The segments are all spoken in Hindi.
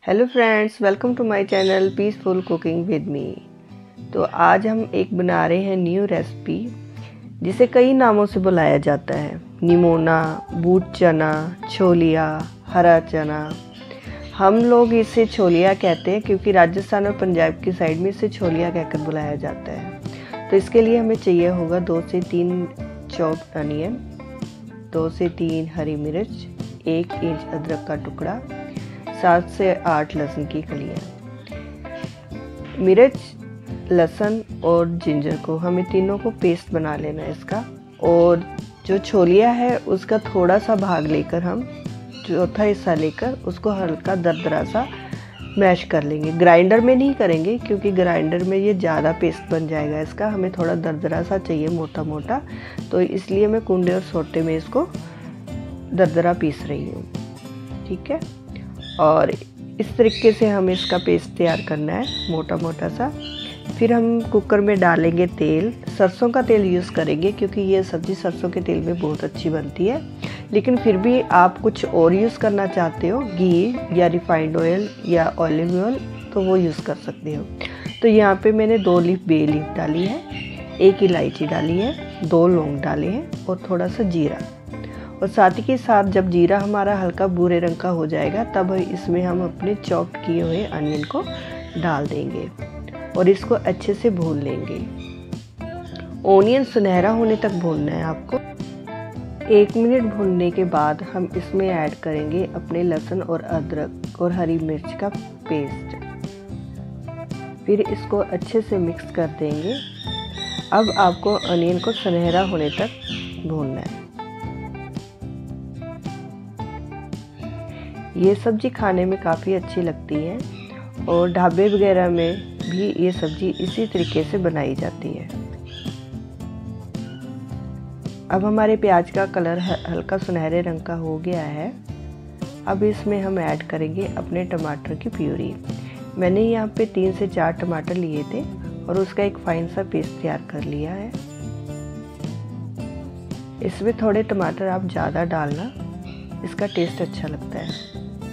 Hello friends, welcome to my channel peaceful cooking with me. तो आज हम एक बना रहे हैं न्यू रेसिपी जिसे कई नामों से बुलाया जाता है। निमोना, बूट चना, छोलिया, हरा चना। हम लोग इसे छोलिया कहते हैं क्योंकि राजस्थान और पंजाब की साइड में इसे छोलिया कहकर बुलाया जाता है। तो इसके लिए हमें चाहिए होगा 2 से 3 चॉप्ड अनियन, 2 से 3 हरी मिर्च, 1 इंच अदरक का टुकड़ा, 7 से 8 लहसुन की कलियां। मिर्च, लहसुन और जिंजर को हमें तीनों को पेस्ट बना लेना है इसका। और जो छोलिया है उसका थोड़ा सा भाग लेकर हम चौथा हिस्सा लेकर उसको हल्का दरदरा सा मैश कर लेंगे। ग्राइंडर में नहीं करेंगे क्योंकि ग्राइंडर में ये ज़्यादा पेस्ट बन जाएगा इसका। हमें थोड़ा दरदरा सा चाहिए, मोटा मोटा। तो इसलिए मैं कुंडे और सोटे में इसको दरदरा पीस रही हूँ। ठीक है, और इस तरीके से हमें इसका पेस्ट तैयार करना है, मोटा मोटा सा। फिर हम कुकर में डालेंगे तेल। सरसों का तेल यूज़ करेंगे क्योंकि ये सब्ज़ी सरसों के तेल में बहुत अच्छी बनती है। लेकिन फिर भी आप कुछ और यूज़ करना चाहते हो, घी या रिफाइंड ऑयल या ऑलिव ऑयल, तो वो यूज़ कर सकते हो। तो यहाँ पे मैंने 2 लीफ बे लीफ डाली है, 1 इलायची डाली है, 2 लौंग डाले हैं और थोड़ा सा जीरा। और साथ ही साथ जब जीरा हमारा हल्का भूरे रंग का हो जाएगा तब इसमें हम अपने चॉप किए हुए अनियन को डाल देंगे और इसको अच्छे से भून लेंगे। ओनियन सुनहरा होने तक भूनना है आपको। 1 मिनट भूनने के बाद हम इसमें ऐड करेंगे अपने लहसुन और अदरक और हरी मिर्च का पेस्ट। फिर इसको अच्छे से मिक्स कर देंगे। अब आपको अनियन को सुनहरा होने तक भूनना है। ये सब्ज़ी खाने में काफ़ी अच्छी लगती है और ढाबे वगैरह में भी ये सब्ज़ी इसी तरीके से बनाई जाती है। अब हमारे प्याज का कलर हल्का सुनहरे रंग का हो गया है। अब इसमें हम ऐड करेंगे अपने टमाटर की प्यूरी। मैंने यहाँ पे 3 से 4 टमाटर लिए थे और उसका एक फाइन सा पेस्ट तैयार कर लिया है। इसमें थोड़े टमाटर आप ज़्यादा डालना, इसका टेस्ट अच्छा लगता है।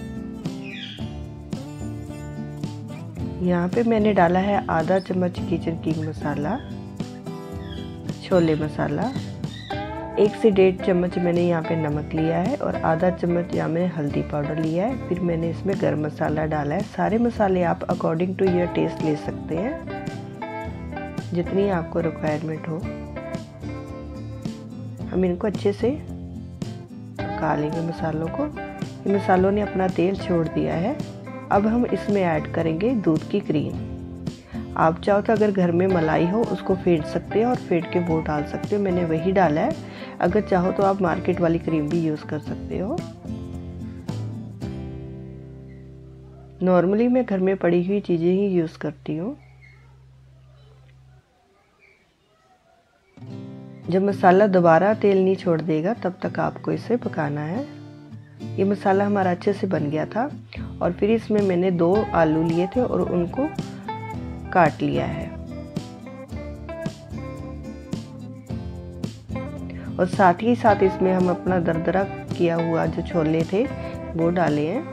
यहाँ पे मैंने डाला है आधा चम्मच किचन किंग मसाला, छोले मसाला, 1 से 1.5 चम्मच मैंने यहाँ पे नमक लिया है और आधा चम्मच यहाँ मैंने हल्दी पाउडर लिया है। फिर मैंने इसमें गरम मसाला डाला है। सारे मसाले आप अकॉर्डिंग टू योर टेस्ट ले सकते हैं, जितनी आपको रिक्वायरमेंट हो। हम इनको अच्छे से पका लेंगे मसालों को। ये मसालों ने अपना तेल छोड़ दिया है। अब हम इसमें ऐड करेंगे दूध की क्रीम। आप चाहो तो अगर घर में मलाई हो उसको फेंट सकते हो और फेंट के वो डाल सकते हो, मैंने वही डाला है। अगर चाहो तो आप मार्केट वाली क्रीम भी यूज़ कर सकते हो। नॉर्मली मैं घर में पड़ी हुई चीज़ें ही यूज़ करती हूँ। जब मसाला दोबारा तेल नहीं छोड़ देगा तब तक आपको इसे पकाना है। ये मसाला हमारा अच्छे से बन गया था और फिर इसमें मैंने 2 आलू लिए थे और उनको काट लिया है। और साथ ही साथ इसमें हम अपना दरदरा किया हुआ जो छोले थे वो डाले हैं।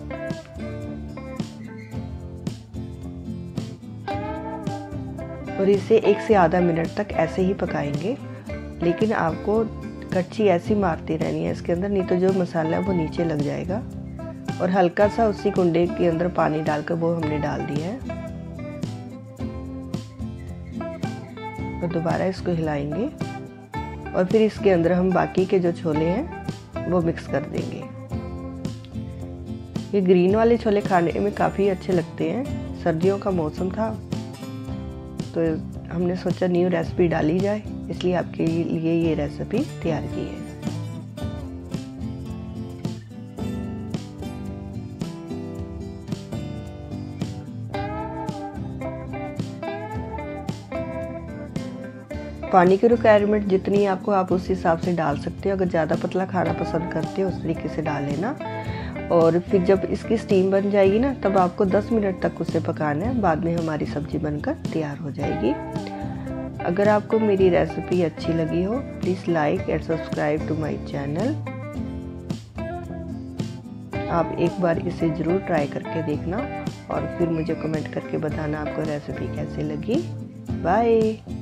और इसे 1 से आधा मिनट तक ऐसे ही पकाएंगे। लेकिन आपको कच्ची ऐसी मारती रहनी है इसके अंदर, नहीं तो जो मसाला है वो नीचे लग जाएगा। और हल्का सा उसी कुंडे के अंदर पानी डालकर वो हमने डाल दिया है। और दोबारा इसको हिलाएंगे और फिर इसके अंदर हम बाकी के जो छोले हैं वो मिक्स कर देंगे। ये ग्रीन वाले छोले खाने में काफ़ी अच्छे लगते हैं। सर्दियों का मौसम था तो हमने सोचा न्यू रेसिपी डाली जाए, इसलिए आपके लिए ये रेसिपी तैयार की है। पानी की रिक्वायरमेंट जितनी आपको आप उस हिसाब से डाल सकते हो। अगर ज़्यादा पतला खाना पसंद करते हो उस तरीके से डाल लेना। और फिर जब इसकी स्टीम बन जाएगी ना तब आपको 10 मिनट तक उसे पकाना है। बाद में हमारी सब्जी बनकर तैयार हो जाएगी। अगर आपको मेरी रेसिपी अच्छी लगी हो please like and subscribe to my channel. आप एक बार इसे ज़रूर ट्राई करके देखना और फिर मुझे कमेंट करके बताना आपको रेसिपी कैसी लगी। बाय।